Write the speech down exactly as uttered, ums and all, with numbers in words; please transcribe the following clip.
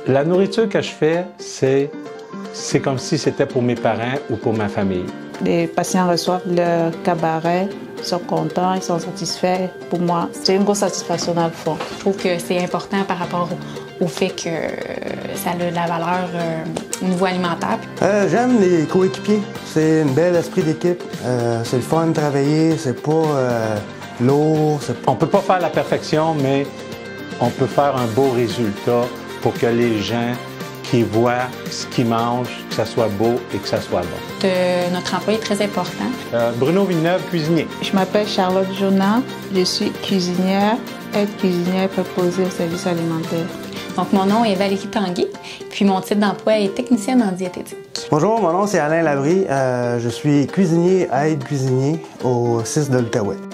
La nourriture que je fais, c'est c'est comme si c'était pour mes parents ou pour ma famille. Les patients reçoivent leur cabaret, ils sont contents, ils sont satisfaits. Pour moi, c'est une grosse satisfaction dans le fond. Je trouve que c'est important par rapport au, au fait que ça a de la valeur euh, au niveau alimentaire. Euh, J'aime les coéquipiers. C'est un bel esprit d'équipe. Euh, c'est le fun de travailler, c'est pas euh, lourd. On ne peut pas faire la perfection, mais on peut faire un beau résultat pour que les gens qui voient ce qu'ils mangent, que ça soit beau et que ça soit bon. De notre emploi est très important. Euh, Bruno Villeneuve, cuisinier. Je m'appelle Charlotte Jonat, je suis cuisinière, aide cuisinière préposée au service alimentaire. Donc mon nom est Valérie Tanguay, puis mon titre d'emploi est technicienne en diététique. Bonjour, mon nom c'est Alain Labrie, euh, je suis cuisinier, aide cuisinier au six de l'Outaouais.